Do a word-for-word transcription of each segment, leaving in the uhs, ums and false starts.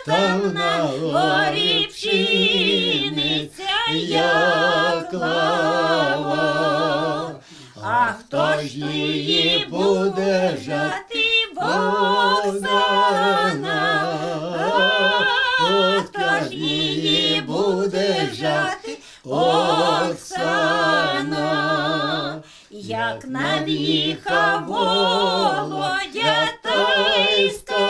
там на горі пшениця, як лава. А хто ж її буде жати, Богдана? Хто ж її буде жати, Оксана? Як наїхав Володя, та й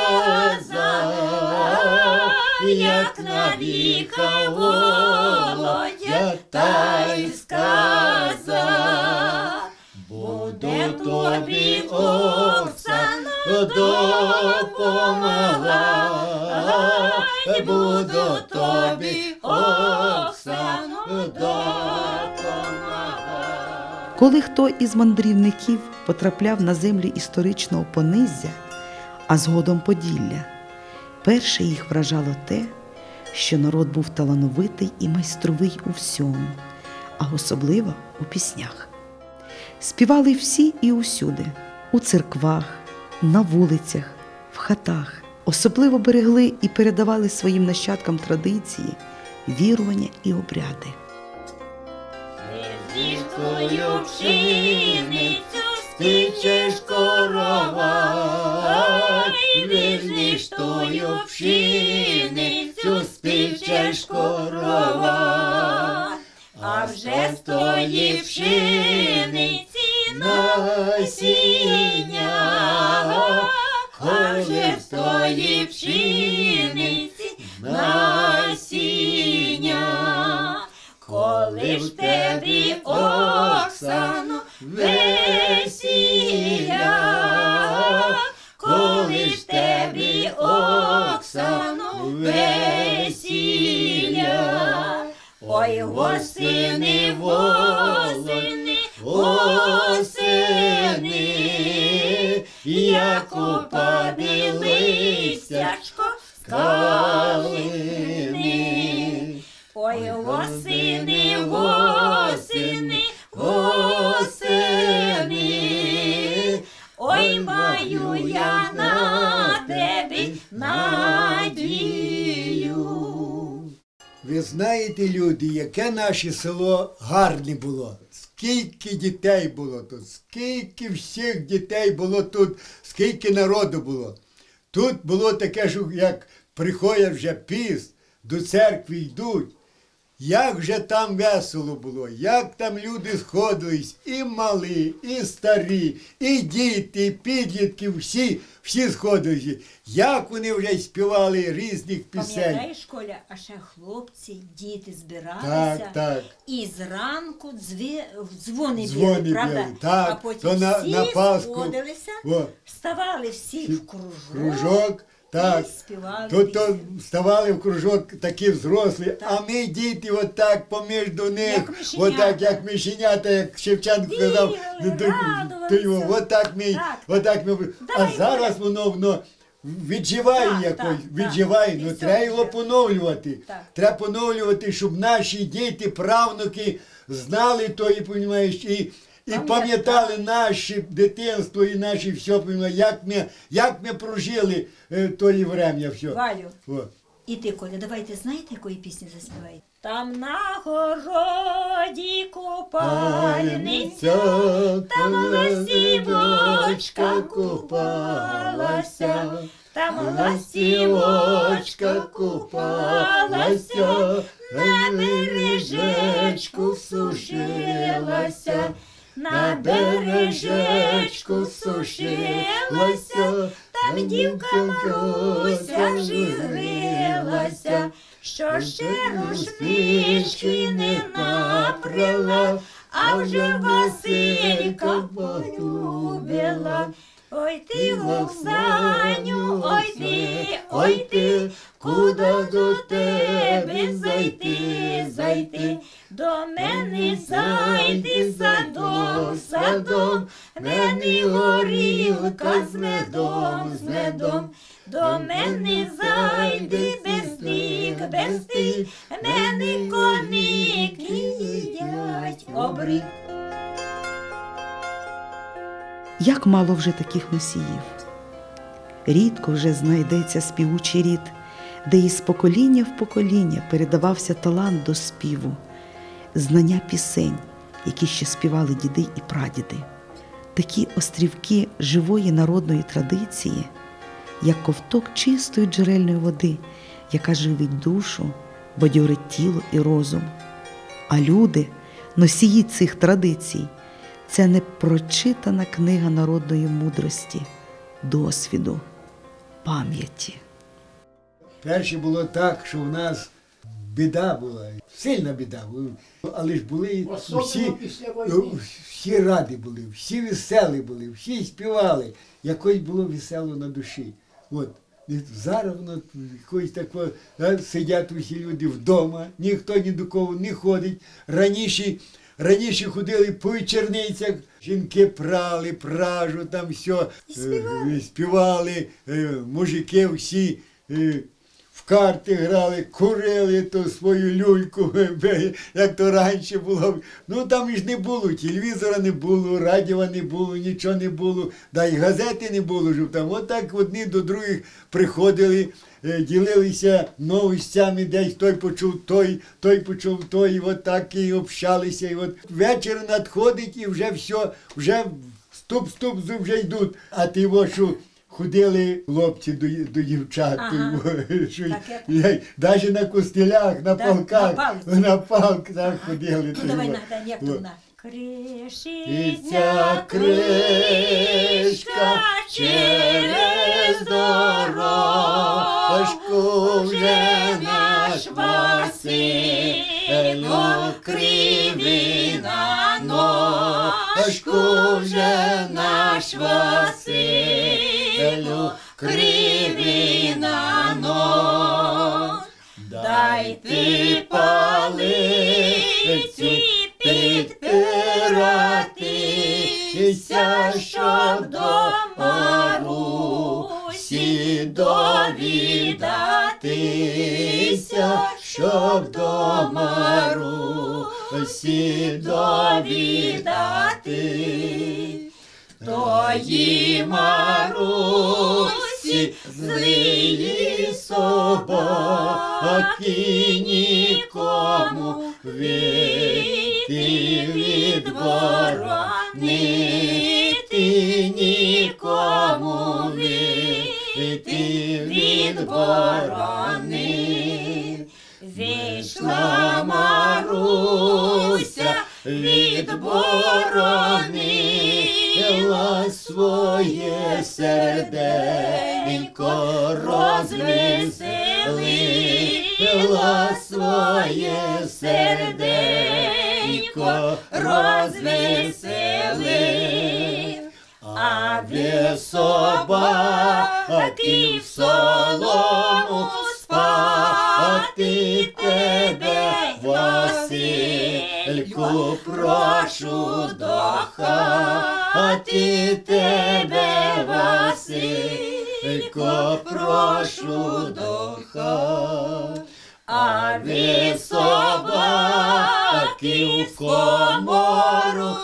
сказав, як наїхав Володя, та й сказав, буду тобі, Оксано, допомагати, буду тобі, Оксано, допомагати. Коли хто із мандрівників потрапляв на землі історичного Пониззя, а згодом Поділля, перше їх вражало те, що народ був талановитий і майстровий у всьому, а особливо у піснях. Співали всі і усюди – у церквах, на вулицях, в хатах. Особливо берегли і передавали своїм нащадкам традиції, вірування і обряди. Зі твою пшеницю спічеш коровай, візьміш тою пшеницю, спічеш коровай. А вже з тої пшениці насіння, а вже з тої пшениці насіння. Коли ж тобі, Оксано, весілля, коли ж тобі, Оксано, весілля. Ой, восени, восени, осени, як упаде листячко з калини. Ой, восени, восени, осени, ой, маю я на тебе надію. Ви знаєте, люди, яке наше село гарне було. Скільки дітей було тут, скільки всіх дітей було тут, скільки народу було. Тут було таке, що як приходять вже піст, до церкви йдуть. Як же там весело було, як там люди сходились, і малі, і старі, і діти, і підлітки, всі, всі сходились. Як вони вже співали різних пісень. Пам'ятаєш, Коля, а ще хлопці, діти збиралися, Так, так. і зранку дзві... дзвони, Дзвони били, правда? били, так, А потім то на- всі на Пасху. сходилися, О. ставали всі в кружок, Кружок, так. і співали Тут то пісні. вставали в кружок такі взрослі, Так. а ми діти отак поміж до них, Як мишенята. отак як мишенята, як Шевченко казав, Бігали, то- радувалися. то його, отак ми, Так, отак ми. А Давай, зараз воно, воно відживає Так, якось, так, відживає, так. ну І треба все його вже. поновлювати. Так. Треба поновлювати, щоб наші діти, правнуки знали то і, понімаєш, і І Пам'ятали. пам'ятали наше дитинство і наші все, понімаєш, як ми, як ми прожили е, тої врем'я все. Валю, О. і ти, Коля, давайте знаєте, якої пісні заспіваєте? Там на городі купальниця, там ластівочка купалася, там ластівочка купалася, на бережечку сушилася, на бережечку сушилася, там дівка Маруся жирилася, що ще рушнички не напряла, а вже Василька полюбила. Ой ти, Оксаню, ой ти, ой ти, куди до тебе зайти, зайти? До мене зайди садом, садом, мене горілка з медом, з медом. До мене зайди без тик, без тик, мене коники їдять обрик. Як мало вже таких носіїв. Рідко вже знайдеться співучий рід, де із покоління в покоління передавався талант до співу, знання пісень, які ще співали діди і прадіди. Такі острівки живої народної традиції, як ковток чистої джерельної води, яка живить душу, бадьорить тіло і розум. А люди, носії цих традицій, це непрочитана книга народної мудрості, досвіду, пам'яті. Перше було так, що в нас біда була, сильна біда була, але ж були всі, всі раді були, всі веселі були, всі співали, якось було весело на душі. От. І зараз воно якось тако, да, сидять усі люди вдома, ніхто ні до кого не ходить. Раніше, раніше ходили по вечорницях, жінки прали, пражу, там все, Співали. е, співали, е, мужики всі е, в карти грали, курили ту свою люльку, як то раніше було. Ну там ж не було, телевізора не було, радіо не було, нічого не було, да й газети не було, щоб там. Отак одні до других приходили, е, ділилися новостями, десь той почув той, той почув той, і от так і общалися. І от вечір надходить і вже все, вже ступ-ступ, вже йдуть. А ти во що ходили хлопці до, до дівчат, Ага. що, Так, навіть на костелях, на Да, палках, на палці. на палках ходили. Ну то давай во. нагадаємо, як Во. тут на. І Кришиться ця кришка через дорожку вже наш Василю кривий на ножку, вже наш Василю кривий на нож. Дайте палиці підпиратися, щоб до Марусі довідатися, щоб до Марусі довідати. Тої Марусі злії собаки нікому вийти від боронити, нікому вийти від борони. Вийшла Маруся від борони, своє серденько розвеселила, своє серденько розвеселив. А ви собаки в солому спати тебе, Васильку, прошу до хати тебе, Василько, прошу до хати. А ви собаки в комору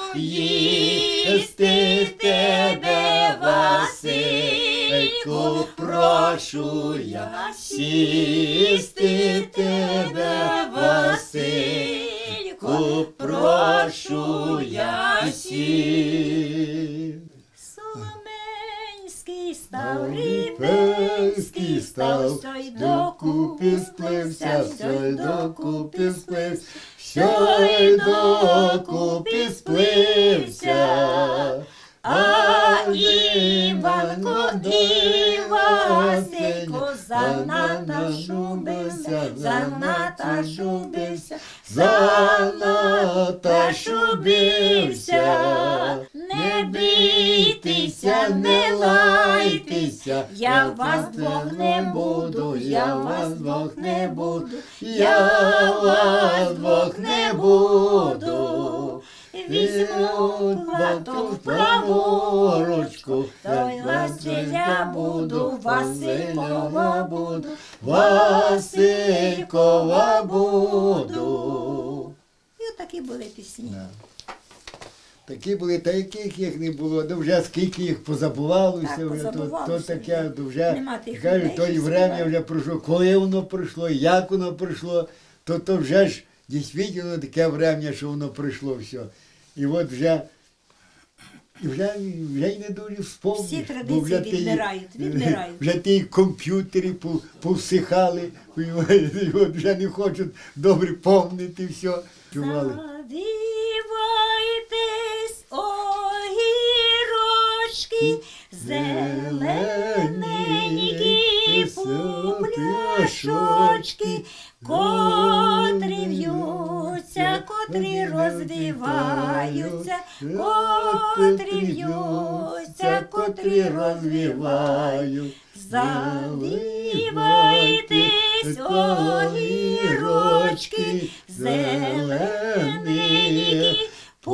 їсти тебе, Васильку, прошу я сісти тебе, Васильку, прошу я сісти. Соломенський став, Ріпенський став, все й докупи сплився, все й докупи сплився, все й докупи сплився. А Іванко, Івасенько, занадто бився, занадто бився, занадто бився. Не бійтеся, не лайтеся, я вас двох не буду, я вас двох не буду, я вас двох не буду. Візьму плату в праву ручку, той Василя буду, Василькова буду, Василькова буду. І отакі були пісні. Такі були, та яких їх не було, да вже скільки їх позабувалося, Так, вже, то, то позабувалося таке, вже. то вже, Нема тих кажуть, людей, то і що время співають. вже пройшло, коли воно пройшло, як воно пройшло, то, то вже ж дійсно таке время, що воно пройшло все. І от вже, і вже, вже й не дуже вспомниш. Всі бо традиції вже ті- відмирають, відмирають. Вже ті комп'ютери пов- повсихали, понімаєте, і от вже не хочуть добре помнити все. Чували. Завівайтесь, огірочки, зелененькі пупляшочки, котрі в'ються, котрі розвиваються, котрі в'ються, котрі розвиваються. Завівайтесь, огірочки, зелені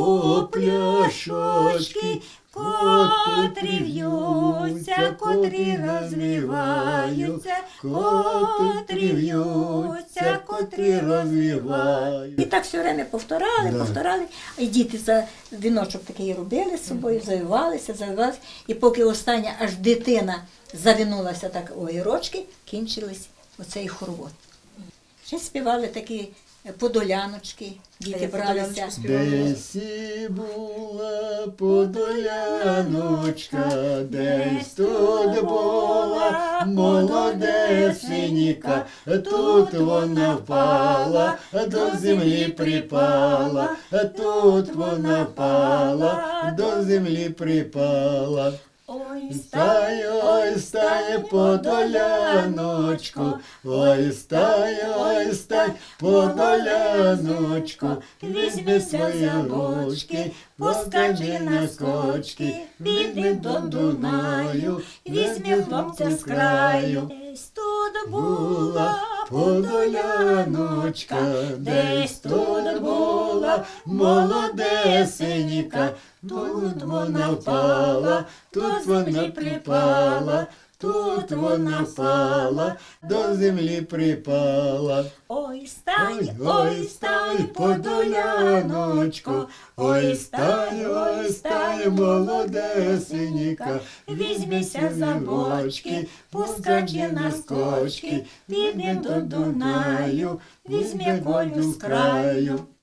пупляшочки, котрі в'ються, котрі розвиваються, котрі в'ються, котрі розвиваються. І так все время повторали, Да. повторали. І діти за віночок такий робили з собою, завивалися, завивалися. І поки остання аж дитина завинулася так огірочки, кінчились оцей хоровод. Ще співали такі подоляночки, діти як бралися. подоляночку співали? Десь і була подоляночка, десь тут була молодесенька, тут вона впала, до землі припала, тут вона впала, до землі припала. Ой, Стає, ой, стає подоляночку, ой, стає, ой, стає подоляночку, візьмися за ручки, поскачи на скочки, піди до Дунаю, візьми хлопця з краю. Десь тут була Подоляночка, десь тут була молодесенька, тут вона впала, тут вона припала, тут вона впала, до землі припала. Ой, стань, Ой, ой, стань, подоляночко, ой, стань, ой, стань, молодесенька, візьмися за бочки, поскачи на скочки, піди до Дунаю, візьми колю з краю.